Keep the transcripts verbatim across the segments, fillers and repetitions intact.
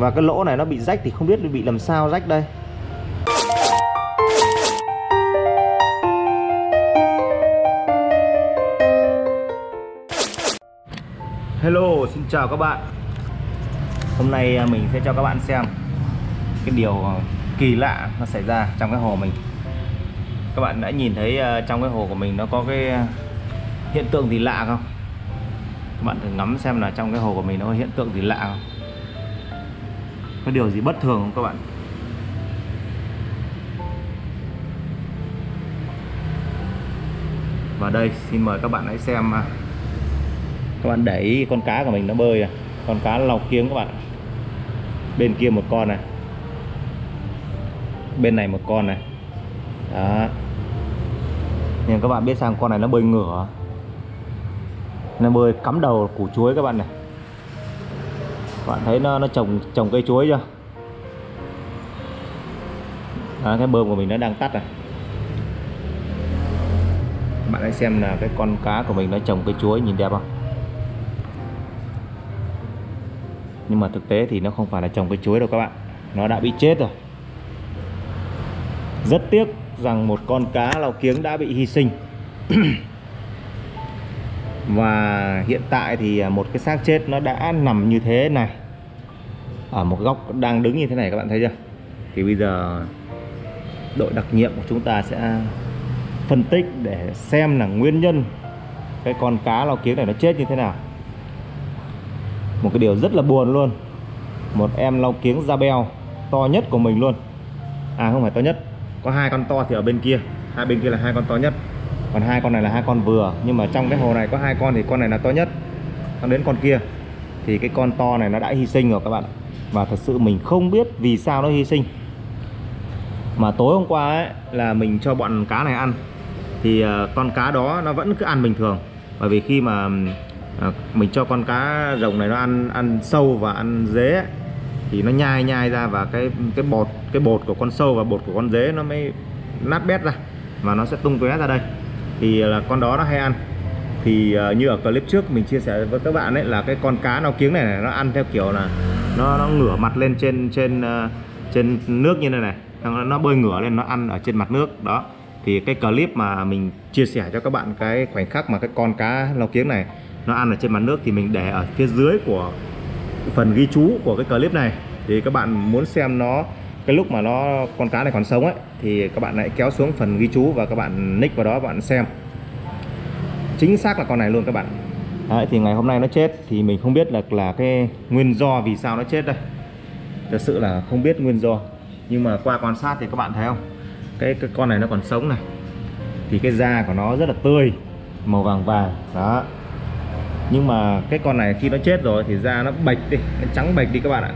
Và cái lỗ này nó bị rách thì không biết bị làm sao rách đây. Hello, xin chào các bạn. Hôm nay mình sẽ cho các bạn xem cái điều kỳ lạ nó xảy ra trong cái hồ mình. Các bạn đã nhìn thấy trong cái hồ của mình nó có cái hiện tượng gì lạ không? Các bạn thử ngắm xem là trong cái hồ của mình nó có hiện tượng gì lạ không? Có điều gì bất thường không các bạn? Và đây, xin mời các bạn hãy xem. Các bạn để ý con cá của mình nó bơi này. Con cá lau kiếng các bạn. Bên kia một con này, bên này một con này. Đó. Nhưng các bạn biết sao con này nó bơi ngửa, nó bơi cắm đầu củ chuối các bạn này. Các bạn thấy nó nó trồng trồng cây chuối chưa? Đó, cái bơm của mình nó đang tắt rồi. Các bạn hãy xem là cái con cá của mình nó trồng cây chuối nhìn đẹp không? Nhưng mà thực tế thì nó không phải là trồng cây chuối đâu các bạn. Nó đã bị chết rồi. Rất tiếc rằng một con cá lau kiếng đã bị hy sinh. Và hiện tại thì một cái xác chết nó đã nằm như thế này, ở một góc đang đứng như thế này, các bạn thấy chưa? Thì bây giờ đội đặc nhiệm của chúng ta sẽ phân tích để xem là nguyên nhân cái con cá lau kiếng này nó chết như thế nào. Một cái điều rất là buồn luôn, một em lau kiếng da beo to nhất của mình luôn. À không phải to nhất, có hai con to thì ở bên kia, hai bên kia là hai con to nhất, còn hai con này là hai con vừa. Nhưng mà trong cái hồ này có hai con thì con này là to nhất, còn đến con kia thì cái con to này nó đã hy sinh rồi các bạn. Và thật sự mình không biết vì sao nó hy sinh. Mà tối hôm qua ấy, là mình cho bọn cá này ăn thì uh, con cá đó nó vẫn cứ ăn bình thường. Bởi vì khi mà uh, mình cho con cá rồng này nó ăn ăn sâu và ăn dế ấy, thì nó nhai nhai ra, và cái cái bột cái bột của con sâu và bột của con dế nó mới nát bét ra và nó sẽ tung tóe ra đây. Thì là con đó nó hay ăn. Thì uh, như ở clip trước mình chia sẻ với các bạn ấy, là cái con cá lau kiếng này, này nó ăn theo kiểu là nó nó ngửa mặt lên trên trên uh, trên nước như này này, nó, nó bơi ngửa lên, nó ăn ở trên mặt nước đó. Thì cái clip mà mình chia sẻ cho các bạn cái khoảnh khắc mà cái con cá lau kiếng này nó ăn ở trên mặt nước thì mình để ở phía dưới của phần ghi chú của cái clip này. Thì các bạn muốn xem nó cái lúc mà nó con cá này còn sống ấy, thì các bạn hãy kéo xuống phần ghi chú và các bạn nick vào đó, các bạn xem chính xác là con này luôn các bạn. Đấy, thì ngày hôm nay nó chết thì mình không biết là là cái nguyên do vì sao nó chết đây. Thật sự là không biết nguyên do. Nhưng mà qua quan sát thì các bạn thấy không, cái, cái con này nó còn sống này, thì cái da của nó rất là tươi, màu vàng vàng đó. Nhưng mà cái con này khi nó chết rồi thì da nó bệch đi, nó trắng bệch đi các bạn ạ.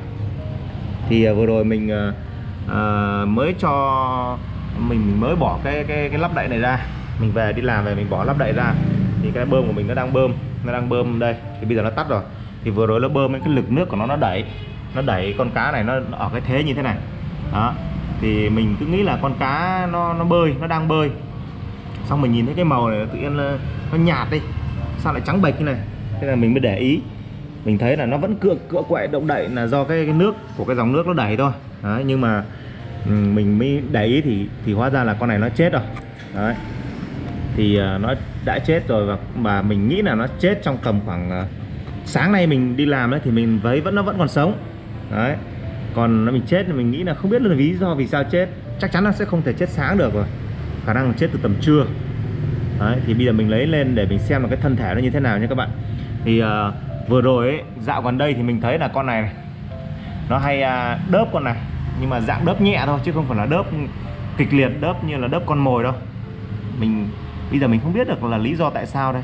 Thì uh, vừa rồi mình uh, uh, mới cho mình mới bỏ cái cái cái lắp đậy này ra. Mình về đi làm về mình bỏ lắp đậy ra, thì cái bơm của mình nó đang bơm, nó đang bơm đây. Thì bây giờ nó tắt rồi. Thì vừa rồi nó bơm cái lực nước của nó nó đẩy, nó đẩy con cá này nó ở cái thế như thế này. Đó. Thì mình cứ nghĩ là con cá nó nó bơi, nó đang bơi. Xong mình nhìn thấy cái màu này tự nhiên là nó nhạt đi, sao lại trắng bệch như này. Thế là mình mới để ý, mình thấy là nó vẫn cựa cựa quậy động đậy là do cái, cái nước của cái dòng nước nó đẩy thôi. Đấy, nhưng mà mình mới để ý thì thì hóa ra là con này nó chết rồi. Đấy. Thì uh, nó đã chết rồi, và mà mình nghĩ là nó chết trong tầm khoảng uh, sáng nay mình đi làm đấy thì mình thấy vẫn nó vẫn còn sống. Đấy. Còn nó mình chết thì mình nghĩ là không biết là lý do vì sao chết. Chắc chắn nó sẽ không thể chết sáng được rồi, khả năng chết từ tầm trưa. Đấy, thì bây giờ mình lấy lên để mình xem là cái thân thể nó như thế nào nha các bạn. Thì uh, vừa rồi ấy, dạo gần đây thì mình thấy là con này, này nó hay uh, đớp con này, nhưng mà dạng đớp nhẹ thôi chứ không phải là đớp kịch liệt, đớp như là đớp con mồi đâu. Mình bây giờ mình không biết được là lý do tại sao đây.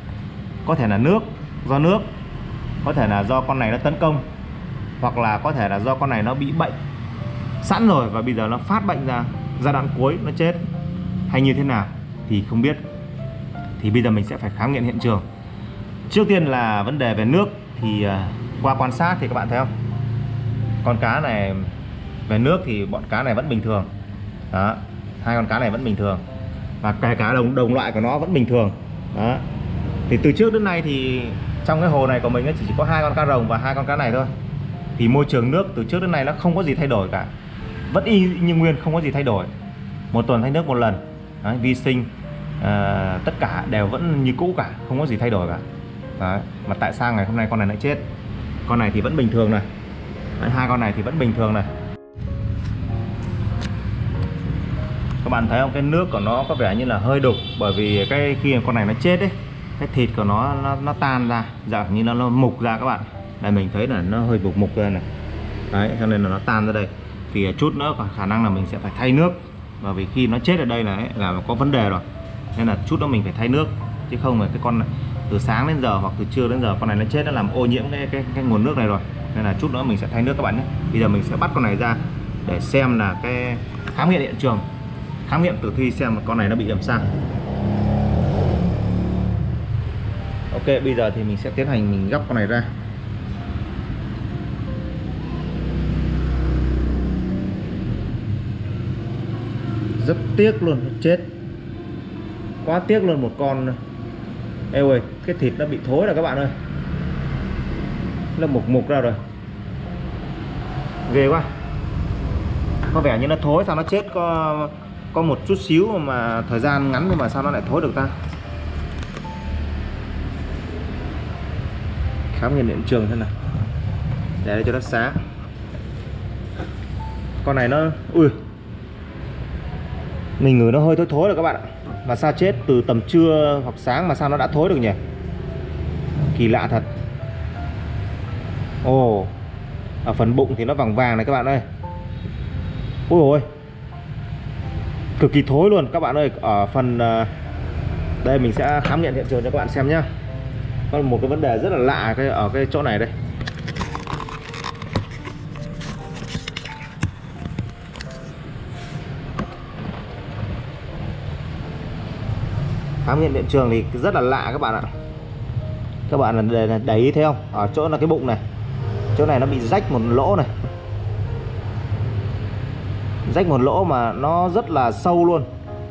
Có thể là nước, do nước, có thể là do con này nó tấn công, hoặc là có thể là do con này nó bị bệnh sẵn rồi và bây giờ nó phát bệnh ra giai đoạn cuối nó chết, hay như thế nào thì không biết. Thì bây giờ mình sẽ phải khám nghiệm hiện trường. Trước tiên là vấn đề về nước thì uh, qua quan sát thì các bạn thấy không, con cá này về nước thì bọn cá này vẫn bình thường. Đó, hai con cá này vẫn bình thường, và kể cả đồng đồng loại của nó vẫn bình thường. Đó. Thì từ trước đến nay thì trong cái hồ này của mình chỉ có hai con cá rồng và hai con cá này thôi. thì môi trường nước từ trước đến nay nó không có gì thay đổi cả, vẫn y như nguyên, không có gì thay đổi. Một tuần thay nước một lần. Đấy, vi sinh à, tất cả đều vẫn như cũ cả, không có gì thay đổi cả. Đấy, mà tại sao ngày hôm nay con này lại chết? Con này thì vẫn bình thường này. Đấy, hai con này thì vẫn bình thường này. Các bạn thấy không, cái nước của nó có vẻ như là hơi đục, bởi vì cái khi con này nó chết ấy, cái thịt của nó nó, nó tan ra, dạng như nó, nó mục ra các bạn. Đây mình thấy là nó hơi mục mục ra này. Đấy, cho nên là nó tan ra đây. Thì chút nữa còn khả năng là mình sẽ phải thay nước, bởi vì khi nó chết ở đây là ấy, là có vấn đề rồi, nên là chút nữa mình phải thay nước, chứ không là cái con này từ sáng đến giờ hoặc từ trưa đến giờ con này nó chết, nó làm ô nhiễm cái cái, cái nguồn nước này rồi, nên là chút nữa mình sẽ thay nước các bạn nhé. Bây giờ mình sẽ bắt con này ra để xem là cái khám nghiệm hiện trường, khám nghiệm tử thi xem con này nó bị làm sao. Ok, bây giờ thì mình sẽ tiến hành mình gắp con này ra. Rất tiếc luôn, nó chết quá tiếc luôn, một con. Ê ơi, cái thịt nó bị thối rồi các bạn ơi, nó mục mục ra rồi, ghê quá. Có vẻ như nó thối, sao nó chết có có một chút xíu mà thời gian ngắn nhưng mà sao nó lại thối được ta. Khám nghiệm hiện trường thế nào để đây cho nó sáng. Con này nó ui, mình ngửi nó hơi thối thối rồi các bạn ạ. Mà sao chết từ tầm trưa hoặc sáng mà sao nó đã thối được nhỉ? Kỳ lạ thật. Ồ, ở phần bụng thì nó vàng vàng này các bạn ơi. Ôi ôi, cực kỳ thối luôn các bạn ơi. Ở phần đây mình sẽ khám nghiệm hiện trường cho các bạn xem nhá. Có một cái vấn đề rất là lạ cái ở cái chỗ này đây. Khám nghiệm hiện trường thì rất là lạ các bạn ạ. Các bạn là để ý thấy không? Ở chỗ là cái bụng này, chỗ này nó bị rách một lỗ này, rách một lỗ mà nó rất là sâu luôn.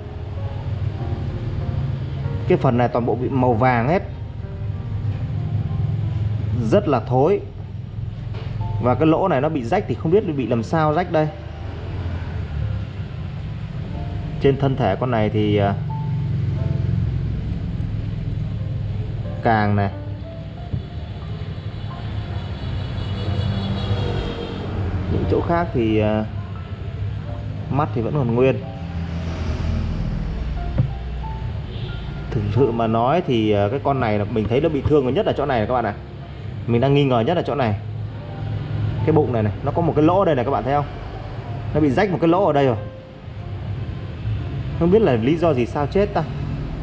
Cái phần này toàn bộ bị màu vàng hết, rất là thối. Và cái lỗ này nó bị rách thì không biết bị làm sao rách đây. Trên thân thể con này thì càng này, những chỗ khác thì mắt thì vẫn còn nguyên. Thực sự mà nói thì cái con này là mình thấy nó bị thương nhất là chỗ này, này các bạn ạ. Mình đang nghi ngờ nhất là chỗ này, cái bụng này này, nó có một cái lỗ đây này các bạn thấy không? Nó bị rách một cái lỗ ở đây rồi. Không biết là lý do gì sao chết ta.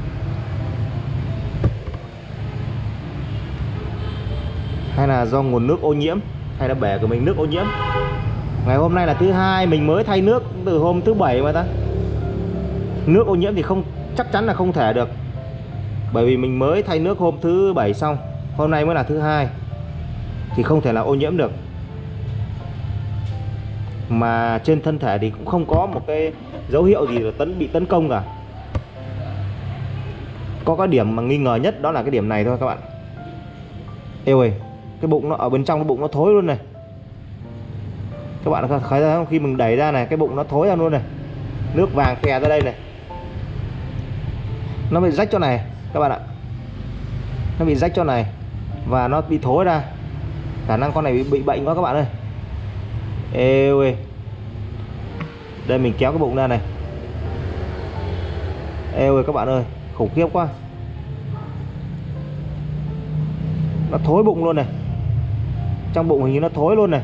Hay là do nguồn nước ô nhiễm, hay là bể của mình nước ô nhiễm. Ngày hôm nay là thứ hai, mình mới thay nước từ hôm thứ bảy mà ta. Nước ô nhiễm thì không, chắc chắn là không thể được, bởi vì mình mới thay nước hôm thứ bảy xong, hôm nay mới là thứ hai, thì không thể là ô nhiễm được. Mà trên thân thể thì cũng không có một cái dấu hiệu gì là tấn bị tấn công cả. Có cái điểm mà nghi ngờ nhất đó là cái điểm này thôi các bạn. Êu ơi, cái bụng nó ở bên trong, cái bụng nó thối luôn này. Các bạn thấy không? Khi mình đẩy ra này, cái bụng nó thối ra luôn này, nước vàng khè ra đây này. Nó bị rách chỗ này các bạn ạ, nó bị rách chỗ này và nó bị thối ra. Khả năng con này bị, bị bệnh quá các bạn ơi. Ê ơi, đây mình kéo cái bụng ra này. Ê ơi các bạn ơi, khủng khiếp quá. Nó thối bụng luôn này, trong bụng hình như nó thối luôn này.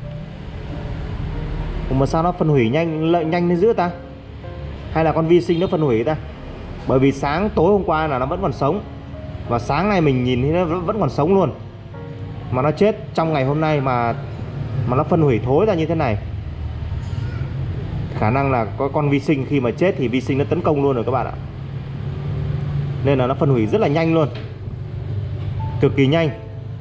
Ủa mà sao nó phân hủy nhanh lợi nhanh lên giữa ta? Hay là con vi sinh nó phân hủy ta? Bởi vì sáng tối hôm qua là nó vẫn còn sống, và sáng nay mình nhìn thì nó vẫn còn sống luôn, mà nó chết trong ngày hôm nay mà mà nó phân hủy thối ra như thế này. Khả năng là có con vi sinh khi mà chết thì vi sinh nó tấn công luôn rồi các bạn ạ, nên là nó phân hủy rất là nhanh luôn, cực kỳ nhanh.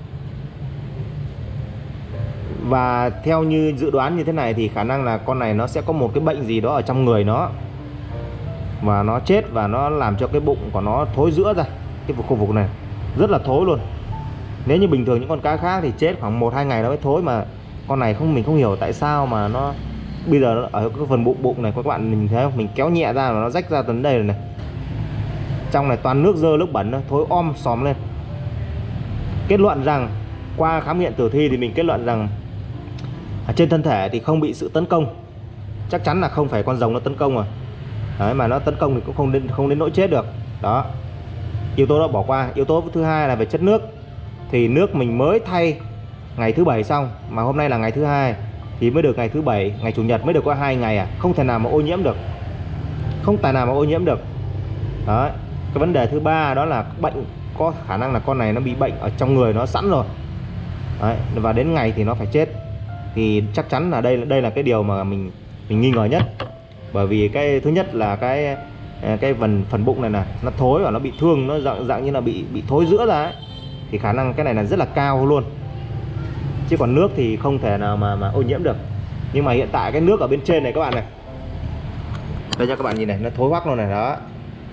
Và theo như dự đoán như thế này thì khả năng là con này nó sẽ có một cái bệnh gì đó ở trong người nó, và nó chết và nó làm cho cái bụng của nó thối rữa ra. Cái khu vực này rất là thối luôn. Nếu như bình thường những con cá khác thì chết khoảng một hai ngày nó mới thối, mà Con này không, mình không hiểu tại sao mà nó bây giờ nó ở cái phần bụng bụng này các bạn nhìn thấy không, mình kéo nhẹ ra và nó rách ra tới đây rồi này. Trong này toàn nước dơ nước bẩn, thối om xòm lên. Kết luận rằng qua khám nghiệm tử thi thì mình kết luận rằng trên thân thể thì không bị sự tấn công, chắc chắn là không phải con rồng nó tấn công rồi. Đấy, mà nó tấn công thì cũng không đến không đến nỗi chết được. Đó, yếu tố đó bỏ qua. Yếu tố thứ hai là về chất nước. Thì nước mình mới thay ngày thứ bảy xong, mà hôm nay là ngày thứ hai thì mới được ngày thứ bảy, ngày chủ nhật mới được có hai ngày à, không thể nào mà ô nhiễm được, không thể nào mà ô nhiễm được. Đấy, cái vấn đề thứ ba đó là bệnh, có khả năng là con này nó bị bệnh ở trong người nó sẵn rồi. Đấy, và đến ngày thì nó phải chết. Thì chắc chắn là đây đây là cái điều mà mình mình nghi ngờ nhất. Bởi vì cái thứ nhất là cái cái phần phần bụng này là nó thối và nó bị thương, nó dạng dạng như là bị bị thối rữa ra ấy. Thì khả năng cái này là rất là cao luôn. Chứ còn nước thì không thể nào mà mà ô nhiễm được. Nhưng mà hiện tại cái nước ở bên trên này các bạn này, đây cho các bạn nhìn này, nó thối hoắc luôn này. Đó,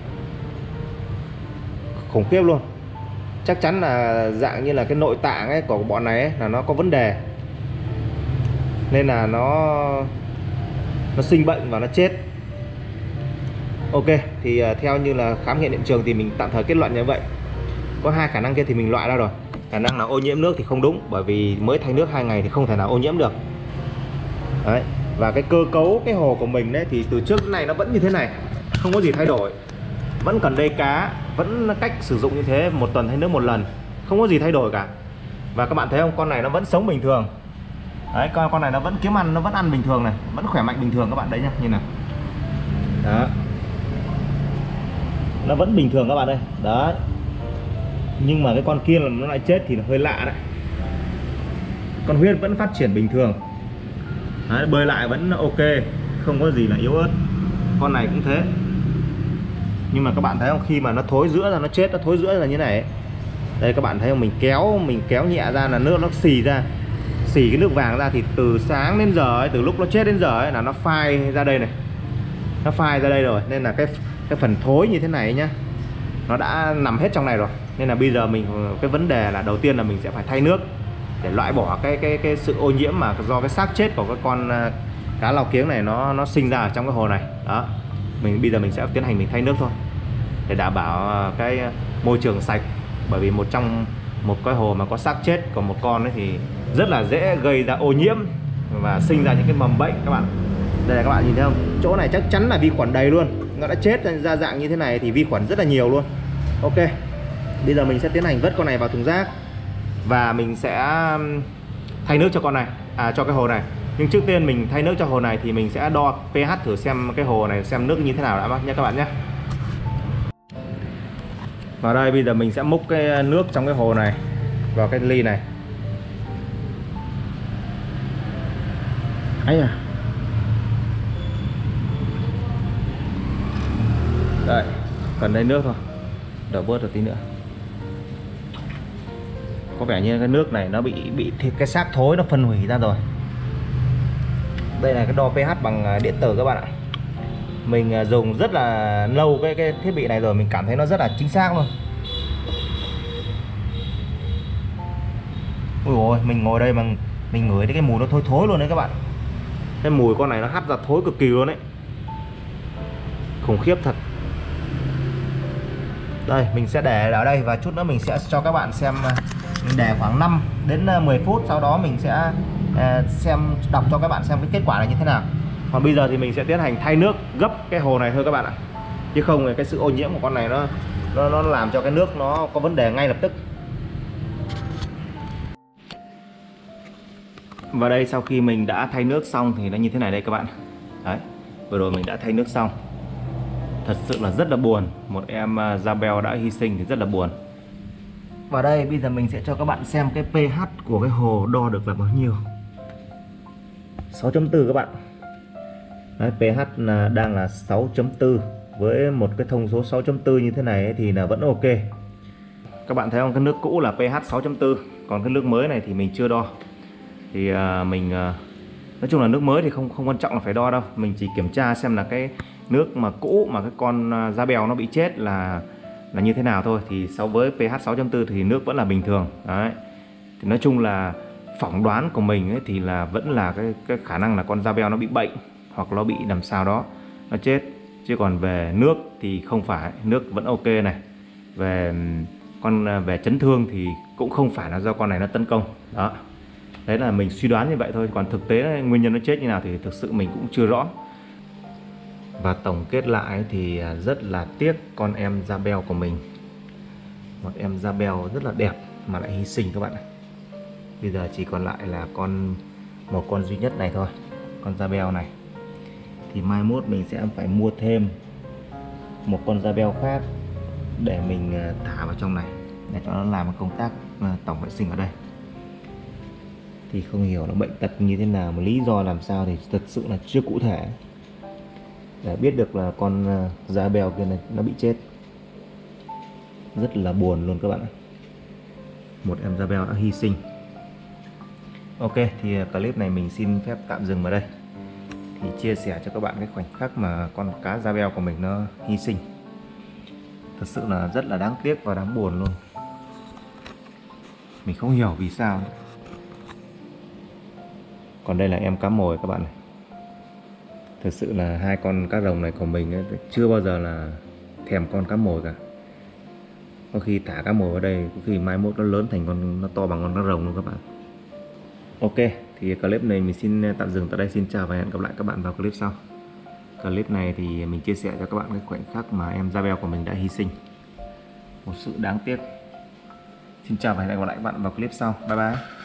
khủng khiếp luôn. Chắc chắn là dạng như là cái nội tạng ấy của bọn này ấy, là nó có vấn đề, nên là nó nó sinh bệnh và nó chết. Ok, thì uh, theo như là khám nghiệm hiện trường thì mình tạm thời kết luận như vậy. Có hai khả năng kia thì mình loại ra rồi. Khả năng là ô nhiễm nước thì không đúng, bởi vì mới thay nước hai ngày thì không thể nào ô nhiễm được. Đấy. Và cái cơ cấu cái hồ của mình đấy thì từ trước đến nay nó vẫn như thế này, không có gì thay đổi. Vẫn cần đê cá, vẫn cách sử dụng như thế, một tuần thay nước một lần, không có gì thay đổi cả. Và các bạn thấy không, con này nó vẫn sống bình thường. Đấy, con con này nó vẫn kiếm ăn, nó vẫn ăn bình thường này, vẫn khỏe mạnh bình thường các bạn đấy nhá, như nào. Đó, nó vẫn bình thường các bạn đây. Đấy, nhưng mà cái con kia là nó lại chết thì là hơi lạ đấy. Con huyết vẫn phát triển bình thường. Đấy, bơi lại vẫn ok, không có gì là yếu ớt. Con này cũng thế. Nhưng mà các bạn thấy không, khi mà nó thối rữa ra, nó chết, nó thối rữa ra như này ấy. Đây các bạn thấy không, mình kéo mình kéo nhẹ ra là nước nó xì ra, xì cái nước vàng ra. Thì từ sáng đến giờ ấy, từ lúc nó chết đến giờ ấy, là nó phai ra đây này, nó phai ra đây rồi. Nên là cái cái phần thối như thế này nhá, nó đã nằm hết trong này rồi. Nên là bây giờ mình, cái vấn đề là đầu tiên là mình sẽ phải thay nước để loại bỏ cái cái cái sự ô nhiễm mà do cái xác chết của cái con cá lau kiếng này nó nó sinh ra ở trong cái hồ này. Đó, mình bây giờ mình sẽ tiến hành mình thay nước thôi để đảm bảo cái môi trường sạch. Bởi vì một trong một cái hồ mà có xác chết của một con ấy thì rất là dễ gây ra ô nhiễm và sinh ra những cái mầm bệnh các bạn. Đây là các bạn nhìn thấy không, chỗ này chắc chắn là vi khuẩn đầy luôn. Nó đã chết ra dạng như thế này thì vi khuẩn rất là nhiều luôn. Ok, bây giờ mình sẽ tiến hành vớt con này vào thùng rác và mình sẽ thay nước cho con này, à cho cái hồ này. Nhưng trước tiên mình thay nước cho hồ này thì mình sẽ đo pH thử xem cái hồ này xem nước như thế nào đã nhé các bạn nhé. Vào đây bây giờ mình sẽ múc cái nước trong cái hồ này vào cái ly này. Ấy à. Đây, cần đây nước thôi. Đổ bớt được tí nữa. Có vẻ như cái nước này nó bị bị cái xác thối nó phân hủy ra rồi. Đây là cái đo pH bằng điện tử các bạn ạ. Mình dùng rất là lâu cái cái thiết bị này rồi, mình cảm thấy nó rất là chính xác luôn. Ui ôi, mình ngồi đây mà mình ngửi thấy cái mùi nó thối thối luôn đấy các bạn. Cái mùi con này nó hắt ra thối cực kỳ luôn đấy. Khủng khiếp thật. Đây, mình sẽ để ở đây và chút nữa mình sẽ cho các bạn xem. Mình để khoảng năm đến mười phút, sau đó mình sẽ xem, đọc cho các bạn xem cái kết quả là như thế nào. Còn bây giờ thì mình sẽ tiến hành thay nước gấp cái hồ này thôi các bạn ạ. Chứ không thì cái sự ô nhiễm của con này nó nó nó làm cho cái nước nó có vấn đề ngay lập tức. Và đây, sau khi mình đã thay nước xong thì nó như thế này đây các bạn. Đấy, vừa rồi mình đã thay nước xong. Thật sự là rất là buồn, một em Isabel đã hy sinh thì rất là buồn. Và đây bây giờ mình sẽ cho các bạn xem cái pH của cái hồ đo được là bao nhiêu. sáu chấm bốn các bạn. Đấy, pH là đang là sáu chấm bốn. Với một cái thông số sáu chấm bốn như thế này thì là vẫn ok. Các bạn thấy không, cái nước cũ là pH sáu chấm bốn, còn cái nước mới này thì mình chưa đo. Thì uh, mình uh, nói chung là nước mới thì không không quan trọng là phải đo đâu, mình chỉ kiểm tra xem là cái nước mà cũ mà cái con uh, da bèo nó bị chết là là như thế nào thôi. Thì so với pH sáu chấm bốn thì nước vẫn là bình thường. Đấy, thì nói chung là phỏng đoán của mình ấy thì là vẫn là cái, cái khả năng là con da beo nó bị bệnh hoặc nó bị làm sao đó nó chết, chứ còn về nước thì không phải, nước vẫn ok này. Về con về chấn thương thì cũng không phải là do con này nó tấn công đó. Đấy là mình suy đoán như vậy thôi, còn thực tế nguyên nhân nó chết như nào thì thực sự mình cũng chưa rõ. Và tổng kết lại thì rất là tiếc con em da beo của mình, một em da beo rất là đẹp mà lại hy sinh các bạn ạ. Bây giờ chỉ còn lại là con một con duy nhất này thôi, con da beo này. Thì mai mốt mình sẽ phải mua thêm một con da beo khác để mình thả vào trong này để cho nó làm công tác tổng vệ sinh ở đây. Thì không hiểu nó bệnh tật như thế nào, mà lý do làm sao thì thật sự là chưa cụ thể để biết được là con da beo kia này nó bị chết. Rất là buồn luôn các bạn ạ. Một em da beo đã hy sinh. Ok, thì clip này mình xin phép tạm dừng vào đây. Thì chia sẻ cho các bạn cái khoảnh khắc mà con cá da beo của mình nó hy sinh. Thật sự là rất là đáng tiếc và đáng buồn luôn. Mình không hiểu vì sao. Còn đây là em cá mồi các bạn này. Thực sự là hai con cá rồng này của mình ấy, chưa bao giờ là thèm con cá mồi cả. Có khi thả cá mồi vào đây, có khi mai mốt nó lớn thành con, nó to bằng con cá rồng luôn các bạn. Ok, thì clip này mình xin tạm dừng tại đây. Xin chào và hẹn gặp lại các bạn vào clip sau. Clip này thì mình chia sẻ cho các bạn cái khoảnh khắc mà em da beo của mình đã hy sinh. Một sự đáng tiếc. Xin chào và hẹn gặp lại các bạn vào clip sau. Bye bye.